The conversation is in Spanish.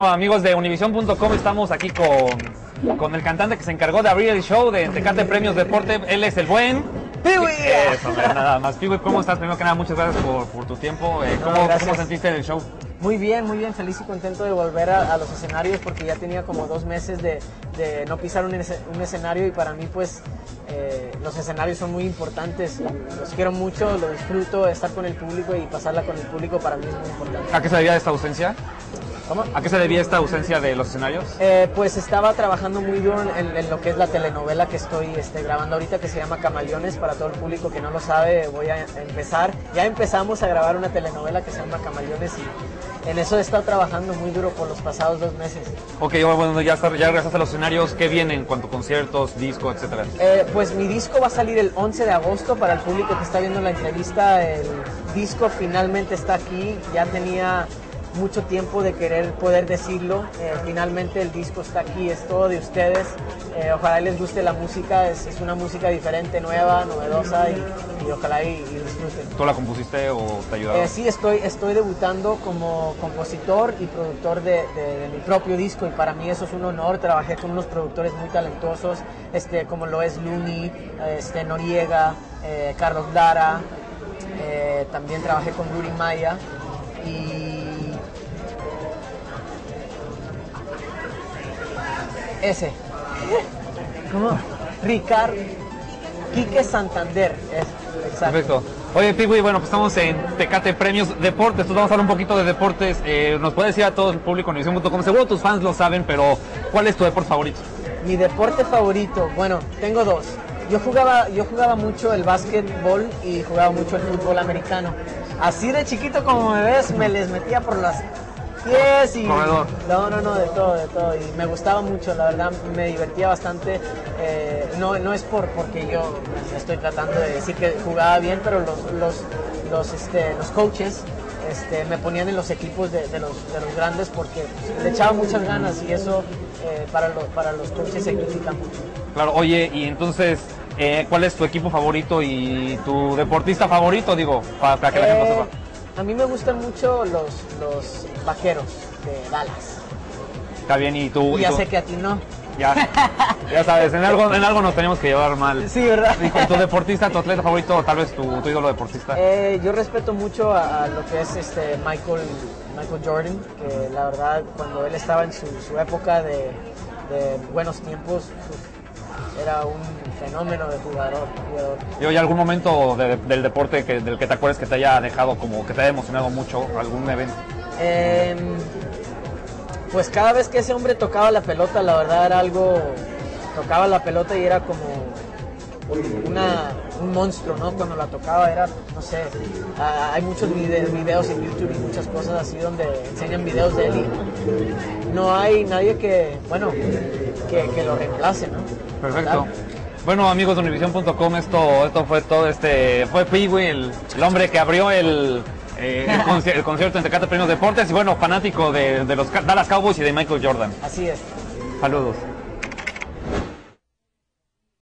Amigos de Univision.com, estamos aquí con el cantante que se encargó de abrir el show de Tecate Premios Deporte. Él es el buen Piwi. Eso, nada más. Piwi, ¿cómo estás? Primero que nada, muchas gracias por tu tiempo. ¿Cómo sentiste el show? Muy bien, feliz y contento de volver a los escenarios, porque ya tenía como 2 meses de no pisar un escenario, y para mí pues los escenarios son muy importantes. Los quiero mucho, lo disfruto, estar con el público y pasarla con el público para mí es muy importante. ¿A qué se debía esta ausencia? ¿Cómo? ¿A qué se debía esta ausencia de los escenarios? Pues estaba trabajando muy duro en lo que es la telenovela que estoy grabando ahorita, que se llama Camaleones. Para todo el público que no lo sabe, voy a empezar. Ya empezamos a grabar una telenovela que se llama Camaleones, y en eso he estado trabajando muy duro por los pasados 2 meses. Ok, bueno, ya regresaste a los escenarios. ¿Qué viene en cuanto a conciertos, disco, etcétera? Pues mi disco va a salir el 11 de agosto. Para el público que está viendo la entrevista, el disco finalmente está aquí. Ya tenía mucho tiempo de querer poder decirlo. Finalmente el disco está aquí, es todo de ustedes. Ojalá les guste la música, es una música diferente, nueva, novedosa, y ojalá y disfruten. ¿Tú la compusiste o te ayudaron? Sí, estoy debutando como compositor y productor de mi propio disco, y para mí eso es un honor. Trabajé con unos productores muy talentosos, como lo es Luni, Noriega, Carlos Lara, también trabajé con Rudy Maya, y ese. ¿Cómo? Ricardo Quique Santander. Exacto. Perfecto. Oye, Piwi, bueno, pues estamos en Tecate Premios Deportes. Entonces vamos a hablar un poquito de deportes. ¿Nos puedes decir a todo el público en Univision.com? Seguro tus fans lo saben, pero ¿cuál es tu deporte favorito? Mi deporte favorito, bueno, tengo 2. Yo jugaba mucho el básquetbol y jugaba mucho el fútbol americano. Así de chiquito como me ves, me les metía por las pies y... Corredor. No, de todo. Y me gustaba mucho, la verdad, me divertía bastante. No es porque yo estoy tratando de decir que jugaba bien, pero los coaches me ponían en los equipos de los grandes, porque le echaban muchas ganas, y eso para los coaches significa mucho. Claro, oye, y entonces, ¿cuál es tu equipo favorito y tu deportista favorito? Digo, para que la gente lo sepa. A mí me gustan mucho los Vaqueros de Dallas. Está bien, y tú... Ya sé que a ti no. Ya sabes, en algo nos tenemos que llevar mal. Sí, ¿verdad? Y con tu deportista, tu atleta favorito, tal vez tu ídolo deportista. Yo respeto mucho a lo que es Michael Jordan, que la verdad, cuando él estaba en su época de buenos tiempos, era un fenómeno de jugador. ¿Y hay algún momento del deporte del que te acuerdes que te haya dejado, como que te haya emocionado mucho, algún evento? Pues cada vez que ese hombre tocaba la pelota, la verdad era algo... Tocaba la pelota y era como un monstruo, ¿no? Cuando la tocaba era, no sé, hay muchos videos en YouTube y muchas cosas así donde enseñan videos de él, y no hay nadie que lo reemplace, ¿no? Perfecto. Bueno, amigos de Univision.com, esto fue todo. Fue Piwi, el hombre que abrió el concierto en Tecate Premios Deportes, y bueno, fanático de los Dallas Cowboys y de Michael Jordan. Así es. Saludos.